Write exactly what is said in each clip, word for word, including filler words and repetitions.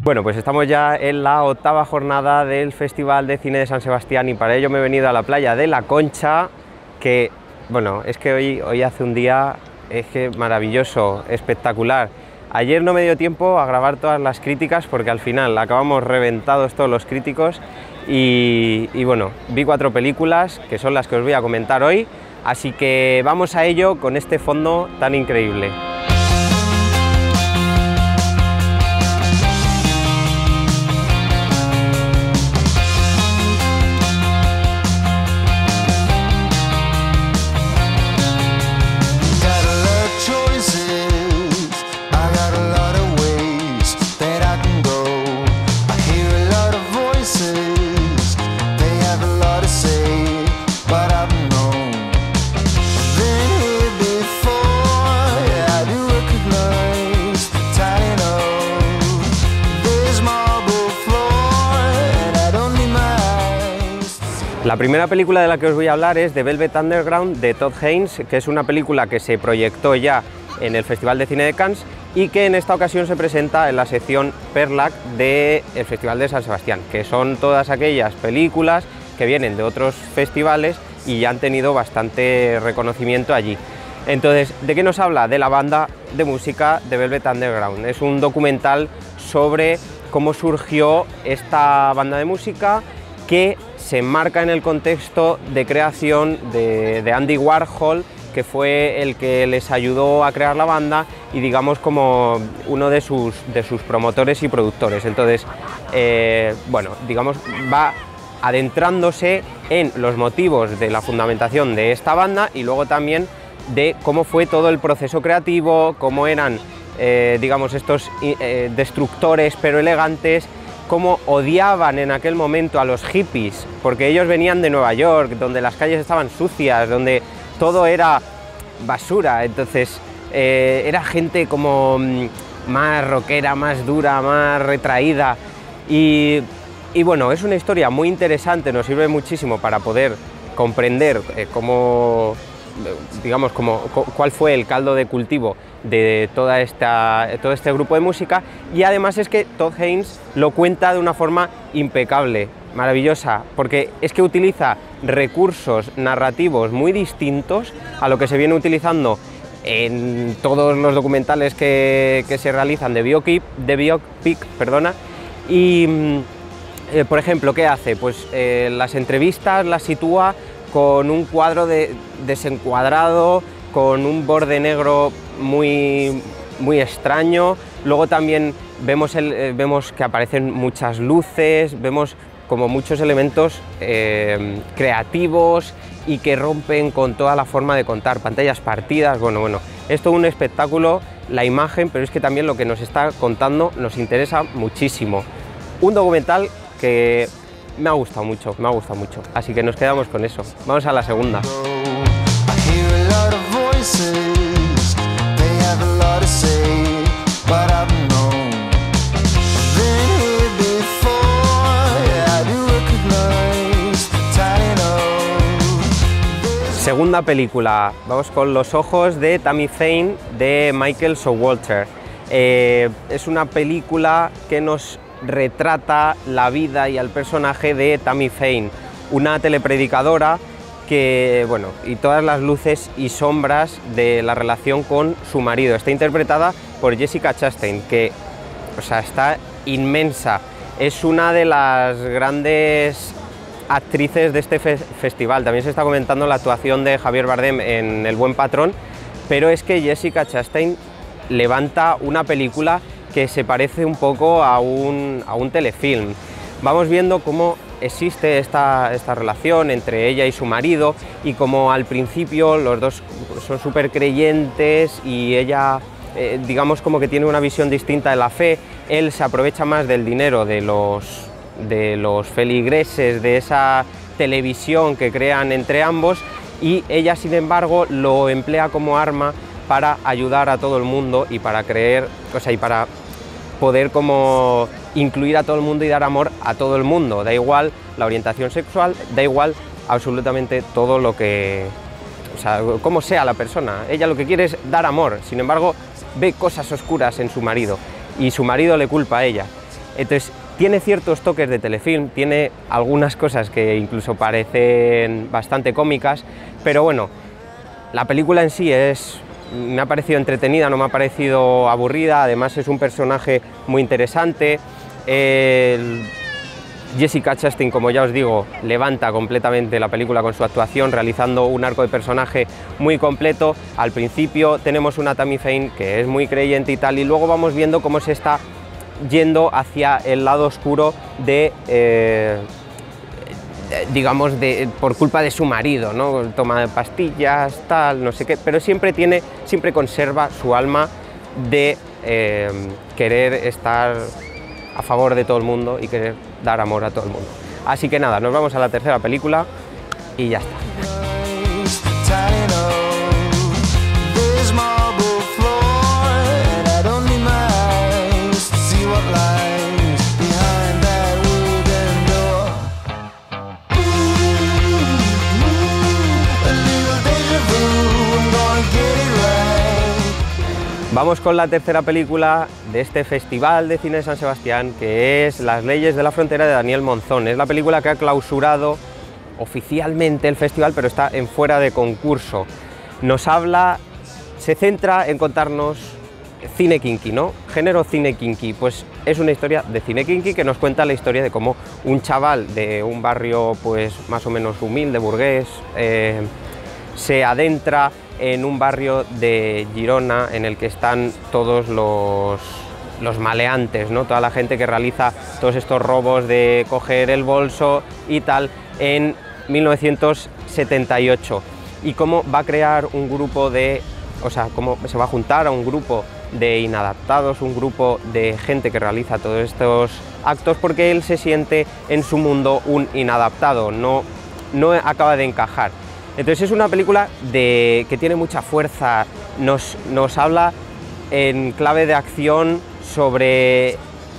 Bueno, pues estamos ya en la octava jornada del Festival de Cine de San Sebastián y para ello me he venido a la playa de La Concha, que, bueno, es que hoy, hoy hace un día es que maravilloso, espectacular. Ayer no me dio tiempo a grabar todas las críticas porque al final acabamos reventados todos los críticos y, y bueno, vi cuatro películas que son las que os voy a comentar hoy, así que vamos a ello con este fondo tan increíble. La primera película de la que os voy a hablar es The Velvet Underground de Todd Haynes, que es una película que se proyectó ya en el Festival de Cine de Cannes y que en esta ocasión se presenta en la sección Perlac del Festival de San Sebastián, que son todas aquellas películas que vienen de otros festivales y ya han tenido bastante reconocimiento allí. Entonces, ¿de qué nos habla? De la banda de música de Velvet Underground. Es un documental sobre cómo surgió esta banda de música que se enmarca en el contexto de creación de, de Andy Warhol, que fue el que les ayudó a crear la banda y digamos como uno de sus, de sus promotores y productores. Entonces, eh, bueno, digamos, va adentrándose en los motivos de la fundamentación de esta banda y luego también de cómo fue todo el proceso creativo, cómo eran, eh, digamos, estos eh, destructores pero elegantes, cómo odiaban en aquel momento a los hippies, porque ellos venían de Nueva York, donde las calles estaban sucias, donde todo era basura, entonces eh, era gente como más rockera, más dura, más retraída y, y bueno, es una historia muy interesante, nos sirve muchísimo para poder comprender eh, cómo, digamos, cómo, cuál fue el caldo de cultivo de toda esta, todo este grupo de música y además es que Todd Haynes lo cuenta de una forma impecable, maravillosa, porque es que utiliza recursos narrativos muy distintos a lo que se viene utilizando en todos los documentales que, que se realizan de biopic, de biopic perdona, y eh, por ejemplo, ¿qué hace? Pues eh, las entrevistas las sitúa con un cuadro de, desencuadrado, con un borde negro muy, muy extraño, luego también vemos, el, eh, vemos que aparecen muchas luces, vemos como muchos elementos eh, creativos y que rompen con toda la forma de contar, pantallas partidas, bueno, bueno, es todo un espectáculo, la imagen, pero es que también lo que nos está contando nos interesa muchísimo. Un documental que me ha gustado mucho, me ha gustado mucho, así que nos quedamos con eso. Vamos a la segunda. Segunda película, vamos con Los ojos de Tammy Faye de Michael Showalter. Eh, es una película que nos retrata la vida y al personaje de Tammy Faye, una telepredicadora que, bueno, y todas las luces y sombras de la relación con su marido. Está interpretada por Jessica Chastain, que, o sea, está inmensa. Es una de las grandes actrices de este fe festival. También se está comentando la actuación de Javier Bardem en El buen patrón, pero es que Jessica Chastain levanta una película que se parece un poco a un, a un telefilm. Vamos viendo cómo existe esta, esta relación entre ella y su marido y como al principio los dos son súper creyentes y ella, eh, digamos, como que tiene una visión distinta de la fe. Él se aprovecha más del dinero de los, de los feligreses, de esa televisión que crean entre ambos y ella, sin embargo, lo emplea como arma para ayudar a todo el mundo y para creer, o sea, y para poder como incluir a todo el mundo y dar amor a todo el mundo, da igual la orientación sexual, da igual absolutamente todo lo que, o sea, como sea la persona, ella lo que quiere es dar amor, sin embargo ve cosas oscuras en su marido y su marido le culpa a ella Entonces tiene ciertos toques de telefilm, tiene algunas cosas que incluso parecen bastante cómicas, pero bueno, la película en sí es, me ha parecido entretenida, no me ha parecido aburrida, además es un personaje muy interesante. El Jessica Chastain, como ya os digo, levanta completamente la película con su actuación, realizando un arco de personaje muy completo. Al principio tenemos una Tammy Faye que es muy creyente y tal, y luego vamos viendo cómo se está yendo hacia el lado oscuro de, eh, digamos, de, por culpa de su marido, ¿no? Toma pastillas, tal, no sé qué, pero siempre tiene, siempre conserva su alma de eh, querer estar a favor de todo el mundo y querer dar amor a todo el mundo. Así que nada, nos vamos a la tercera película y ya está. Vamos con la tercera película de este Festival de Cine de San Sebastián, que es Las leyes de la frontera de Daniel Monzón. Es la película que ha clausurado oficialmente el festival, pero está en fuera de concurso. Nos habla, se centra en contarnos cine kinky, ¿no? Género cine kinky, pues es una historia de cine kinky que nos cuenta la historia de cómo un chaval de un barrio pues más o menos humilde, burgués, eh, se adentra en un barrio de Girona en el que están todos los, los maleantes, ¿no? Toda la gente que realiza todos estos robos de coger el bolso y tal, en mil novecientos setenta y ocho. Y cómo va a crear un grupo de, o sea, cómo se va a juntar a un grupo de inadaptados, un grupo de gente que realiza todos estos actos, porque él se siente en su mundo un inadaptado, no, no acaba de encajar. Entonces es una película de, que tiene mucha fuerza, nos, nos habla en clave de acción sobre,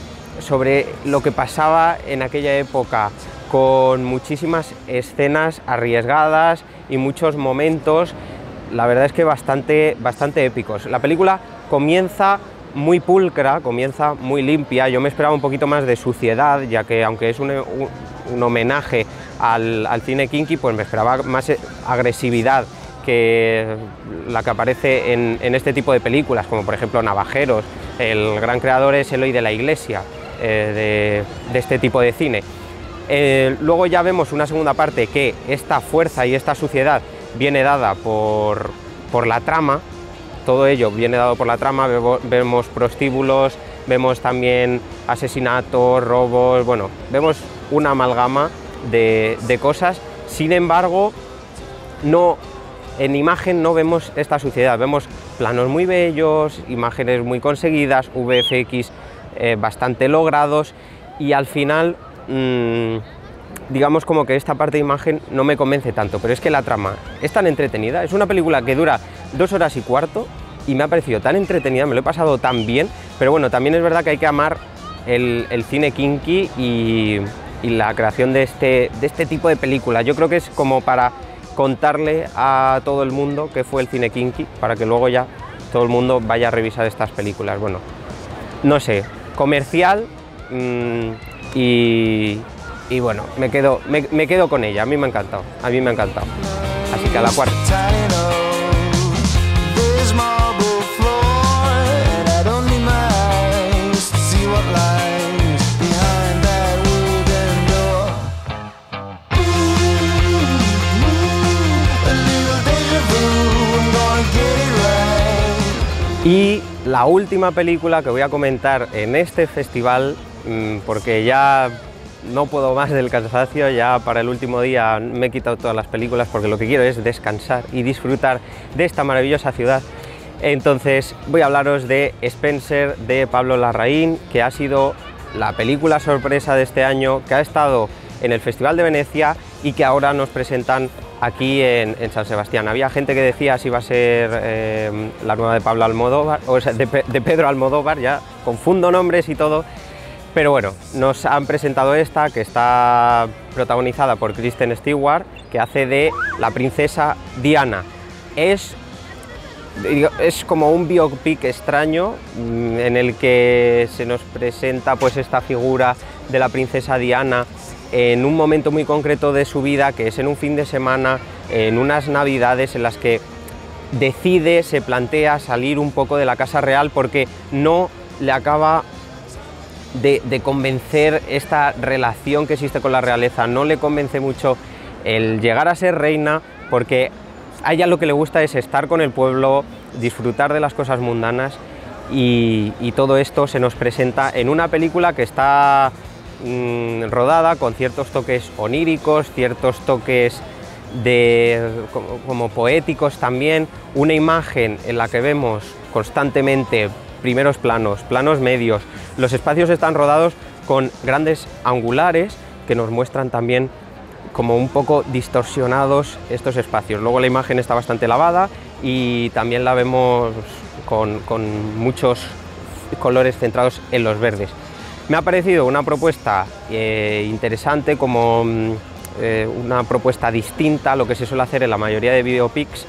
sobre lo que pasaba en aquella época, con muchísimas escenas arriesgadas y muchos momentos, la verdad es que bastante, bastante épicos. La película comienza muy pulcra, comienza muy limpia. Yo me esperaba un poquito más de suciedad, ya que aunque es un, un, un homenaje al, al cine kinky, pues me esperaba más agresividad que la que aparece en, en este tipo de películas, como por ejemplo Navajeros. El gran creador es Eloy de la Iglesia, eh, de, de este tipo de cine. Eh, luego ya vemos una segunda parte que esta fuerza y esta suciedad viene dada por, por la trama. Todo ello viene dado por la trama, vemos prostíbulos, vemos también asesinatos, robos, bueno, vemos una amalgama de, de cosas. Sin embargo, no, en imagen no vemos esta suciedad, vemos planos muy bellos, imágenes muy conseguidas, V F X eh, bastante logrados, y al final, mmm, digamos como que esta parte de imagen no me convence tanto, pero es que la trama es tan entretenida. Es una película que dura dos horas y cuarto y me ha parecido tan entretenida, me lo he pasado tan bien, pero bueno, también es verdad que hay que amar el, el cine kinky y, y la creación de este, de este tipo de película. Yo creo que es como para contarle a todo el mundo qué fue el cine kinky, para que luego ya todo el mundo vaya a revisar estas películas. Bueno, no sé, comercial mmm, y... Y bueno, me quedo, me, me quedo con ella, a mí me ha encantado, a mí me ha encantado. Así que a la cuarta. Y la última película que voy a comentar en este festival, porque ya no puedo más del cansancio, ya para el último día me he quitado todas las películas porque lo que quiero es descansar y disfrutar de esta maravillosa ciudad. Entonces voy a hablaros de Spencer, de Pablo Larraín, que ha sido la película sorpresa de este año, que ha estado en el Festival de Venecia y que ahora nos presentan aquí en, en San Sebastián. Había gente que decía si iba a ser eh, la nueva de Pablo Almodóvar, o sea, de, de Pedro Almodóvar, ya confundo nombres y todo. Pero bueno, nos han presentado esta, que está protagonizada por Kristen Stewart, que hace de la princesa Diana. Es es como un biopic extraño en el que se nos presenta pues esta figura de la princesa Diana en un momento muy concreto de su vida, que es en un fin de semana, en unas navidades en las que decide, se plantea salir un poco de la casa real porque no le acaba de, de convencer esta relación que existe con la realeza, no le convence mucho el llegar a ser reina, porque a ella lo que le gusta es estar con el pueblo, disfrutar de las cosas mundanas, y, y todo esto se nos presenta en una película que está mmm, rodada con ciertos toques oníricos, ciertos toques de, como, como poéticos también, una imagen en la que vemos constantemente primeros planos, planos medios, los espacios están rodados con grandes angulares que nos muestran también como un poco distorsionados estos espacios. Luego la imagen está bastante lavada y también la vemos con, con muchos colores centrados en los verdes. Me ha parecido una propuesta eh, interesante, como eh, una propuesta distinta a lo que se suele hacer en la mayoría de biopics,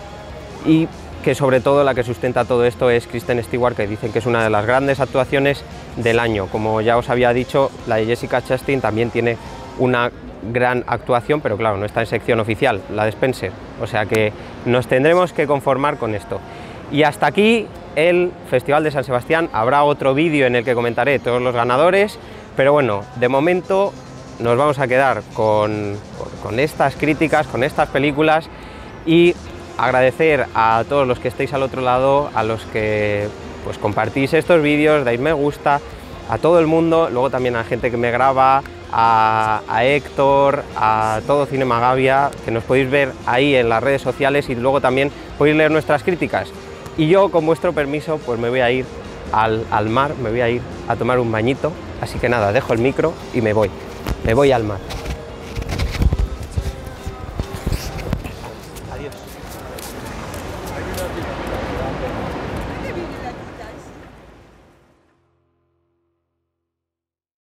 y que sobre todo la que sustenta todo esto es Kristen Stewart, que dicen que es una de las grandes actuaciones del año. Como ya os había dicho, la de Jessica Chastain también tiene una gran actuación, pero claro, no está en sección oficial, la de Spencer, o sea que nos tendremos que conformar con esto. Y hasta aquí el Festival de San Sebastián. Habrá otro vídeo en el que comentaré todos los ganadores, pero bueno, de momento nos vamos a quedar con, con estas críticas, con estas películas, y agradecer a todos los que estéis al otro lado, a los que pues compartís estos vídeos, dais me gusta, a todo el mundo, luego también a gente que me graba, a, a Héctor, a todo Cinema Gavia, que nos podéis ver ahí en las redes sociales, y luego también podéis leer nuestras críticas. Y yo, con vuestro permiso, pues me voy a ir al, al mar, me voy a ir a tomar un bañito, así que nada, dejo el micro y me voy, me voy al mar.